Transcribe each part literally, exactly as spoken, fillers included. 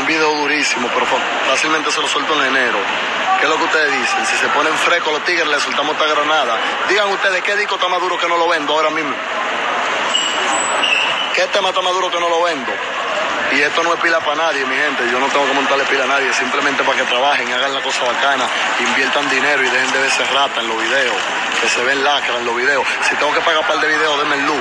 un video durísimo, pero fácilmente se lo suelto en enero. ¿Qué es lo que ustedes dicen? Si se ponen frescos los tigres, le soltamos esta granada. Digan ustedes, ¿qué disco está más duro que no lo vendo ahora mismo? ¿Qué tema está más duro que no lo vendo? Y esto no es pila para nadie, mi gente. Yo no tengo que montarle pila a nadie, simplemente para que trabajen, hagan la cosa bacana, inviertan dinero y dejen de verse rata en los videos, que se ven lacras en los videos. Si tengo que pagar un par de videos, denme el luz.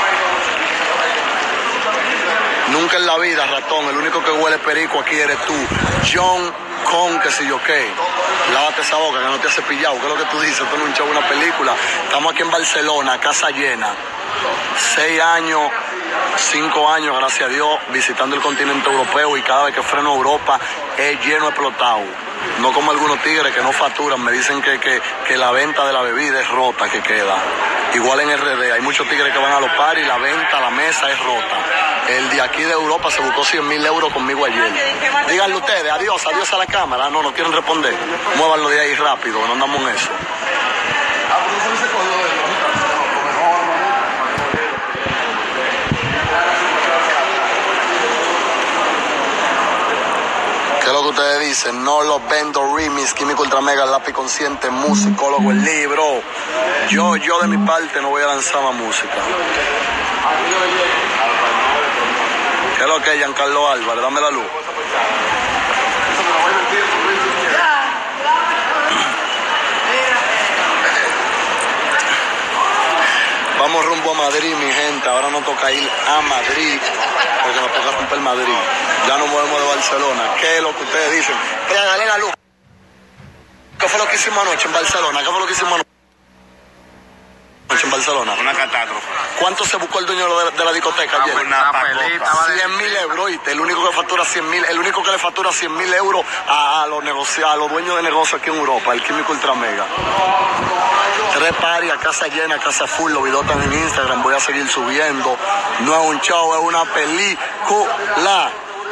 Nunca en la vida, ratón, el único que huele perico aquí eres tú. John Con, que si yo qué. Lávate esa boca, que no te has cepillado. ¿Qué es lo que tú dices? Esto no es un show, una película. Estamos aquí en Barcelona, casa llena. Seis años, cinco años, gracias a Dios, visitando el continente europeo, y cada vez que freno a Europa es lleno explotado. No como algunos tigres que no facturan, me dicen que, que, que la venta de la bebida es rota, que queda. Igual en R D, hay muchos tigres que van a los paris y la venta, la mesa es rota. El de aquí de Europa se buscó cien mil euros conmigo ayer. Díganle ustedes, adiós, adiós a la cámara. No, no quieren responder. Muévanlo de ahí rápido, no andamos en eso. ¿Qué es lo que ustedes dicen? No los vendo remix, Químico Ultra Mega, lápiz consciente, musicólogo, el libro. Yo, yo de mi parte no voy a lanzar más música. ¿Qué es lo que es, Giancarlo Álvarez? Dame la luz. Vamos rumbo a Madrid, mi gente. Ahora nos toca ir a Madrid, porque nos toca romper Madrid. Ya nos movemos de Barcelona. ¿Qué es lo que ustedes dicen? Pero dale la luz. ¿Qué fue lo que hicimos anoche en Barcelona? ¿Qué fue lo que hicimos anoche en Barcelona? Una catástrofe. ¿Cuánto se buscó el dueño de, de la discoteca ayer? Una pelita. cien mil euros, ¿oíste? El único que factura cien mil, el único que le factura cien mil euros a, a los negocios, a los dueños de negocios aquí en Europa, el Químico Ultra Mega. Tres paris, a casa llena, a casa full, los videos están en Instagram, voy a seguir subiendo. No es un show, es una película.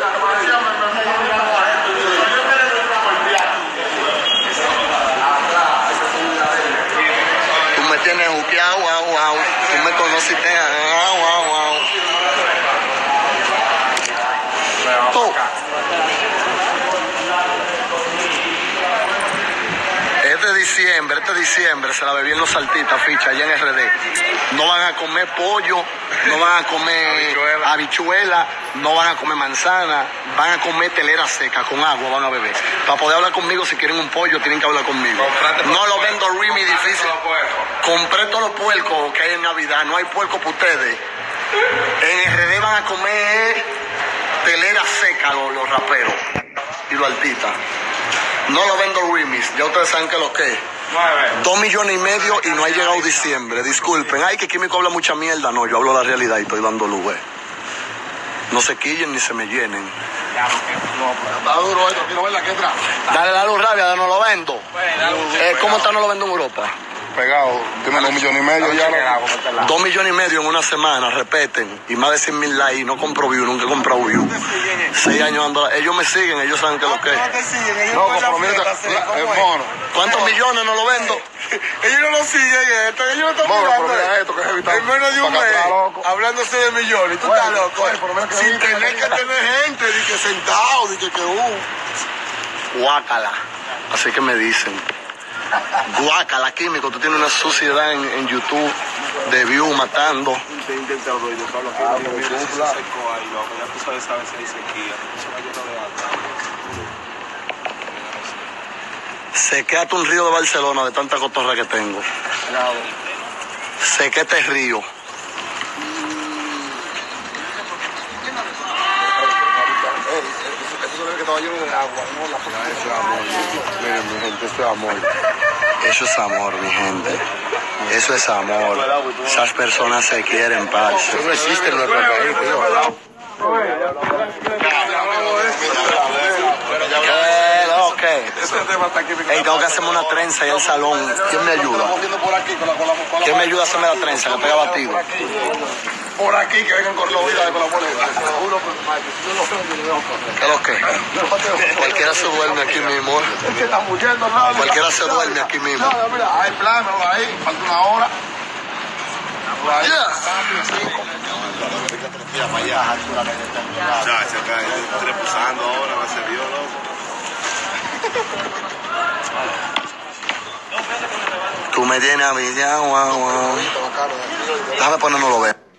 Tú me tienes juqueado, wow, wow. Tú me conociste, wow, wow, wow. Oh. Este diciembre, este diciembre se la bebí en los Saltitas, ficha, allá en R D. No van a comer pollo, no van a comer habichuela, habichuela, no van a comer manzana, van a comer telera seca con agua, van a beber. Para poder hablar conmigo, si quieren un pollo, tienen que hablar conmigo. No lo vendo Remy difícil. Compré todos los puercos que hay en Navidad, no hay puerco para ustedes. En R D van a comer telera seca los, los raperos y los artistas. No lo vendo remix, ya ustedes saben que lo que es. Dos millones y medio y no ha llegado diciembre. Disculpen, ay, que Químico habla mucha mierda. No, yo hablo la realidad y estoy dando luz. No se quillen ni se me llenen. Está duro esto, quiero ver la que entra. Dale la luz rabia, no lo vendo. Eh, ¿Cómo está no lo vendo en Europa? Pegado, tiene dos millones y medio ya. No. Dos millones y medio en una semana, repeten. Y más de cien mil likes, no compro view, nunca he comprado view. Seis años ando. Ellos me siguen, ellos saben que lo que es. No, compromiso. ¿Cuántos millones no lo vendo? Ellos no lo siguen esto, ellos no están mirando esto, que es evitar. en menos de un mes, hablándose de millones. Tú estás loco. Sin tener que tener gente, di que sentado, di que que uh. Guácala. Así que me dicen. Guácala, Químico, tú tienes una suciedad en, en YouTube de view matando. Sequéate un río de Barcelona de tanta cotorra que tengo. Sequete este río. Miren, mi gente, esto es amor. Eso es amor, mi gente. Eso es amor. Esas personas se quieren, parce. Eso no existe en nuestro país, tío. ¿Qué? Ey, tengo que hacerme una trenza y el salón. ¿Quién me ayuda? ¿Quién me ayuda a hacerme la trenza que pega batido? Por aquí que vengan con los vidas con la boleta. ¿Qué es lo que? Cualquiera se duerme aquí mismo. Es que está muriendo, ¿no? Cualquiera se duerme aquí mismo. Mira, mira, hay plano ahí, falta una hora. Yeah. Chacha, acá estoy repusando ahora, va a ser Dios, loco. Tú me tienes a guau, guau. Déjame ponernos lo ver.